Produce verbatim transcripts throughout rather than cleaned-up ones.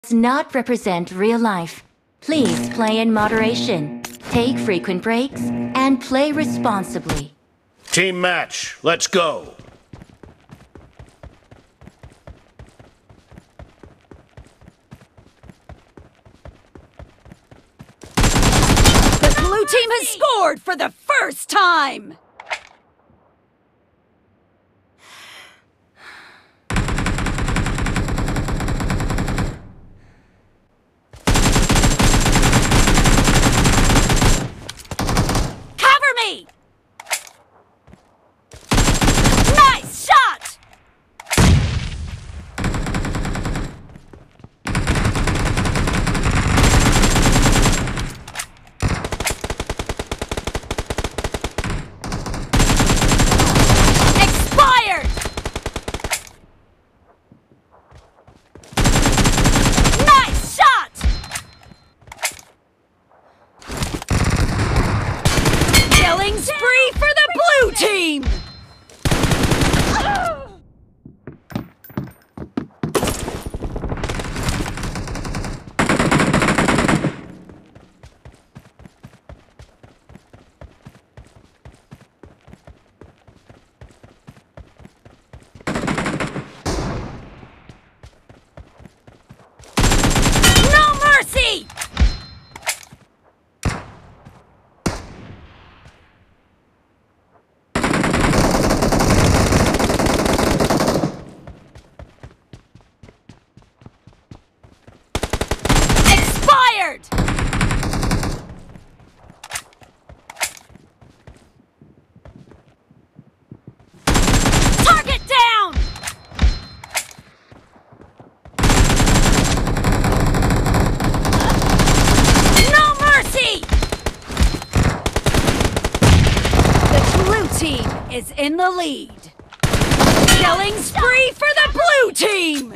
does not represent real life. Please play in moderation, take frequent breaks, and play responsibly. Team match, let's go. The blue team has scored for the first time! Cover me! Nice shot! Expired! Nice shot! Killing spree for the blue team! No mercy! Expired! Target down! No mercy! The blue team is in the lead. Killing spree for the blue team!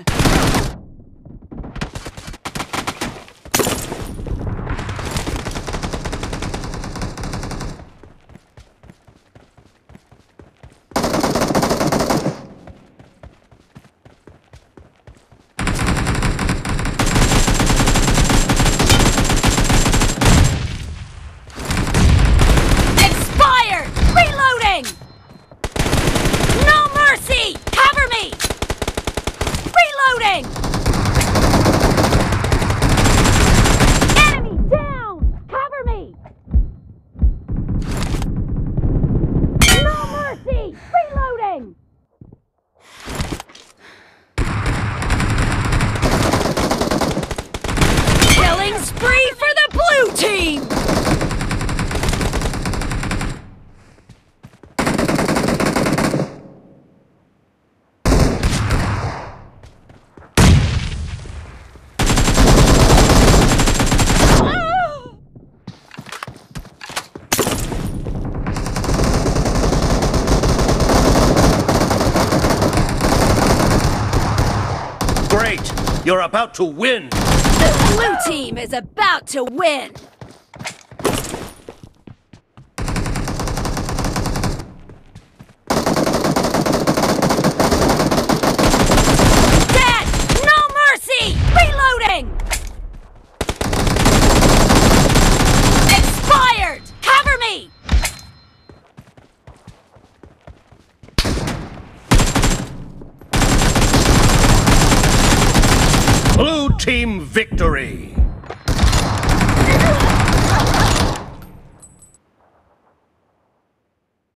Expired! Reloading! No mercy! Cover me! Reloading! Enemy down! Cover me! No mercy! Reloading! Killing spree for the blue team! Great, you're about to win. The blue team is about to win! Dead! No mercy! Reloading! Expired! Cover me! Blue team victory.